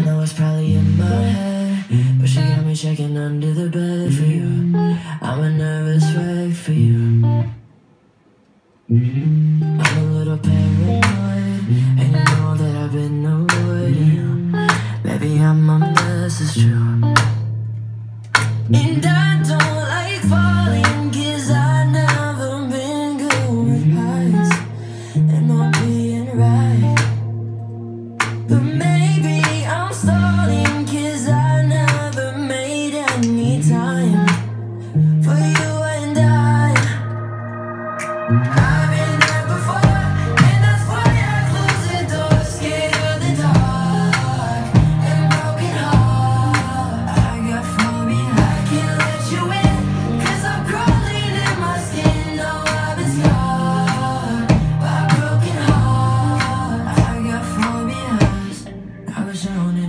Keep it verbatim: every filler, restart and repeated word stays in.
know it's probably in my head, but she got me checking under the bed for you. I'm a nervous wreck for you. I'm a little paranoid, and you know that I've been avoiding you. Baby, I'm a mess, it's true. And I don't like falling, 'cause I've never been good with heights and not being right. But maybe I'm stalling, 'cause I never made any time for you and I. I've been there before, and that's why I close the door, scared of the dark and broken heart. I got phobia, I can't let you in, 'cause I'm crawling in my skin. No, I've been scarred by broken heart. I got phobias, I was on it.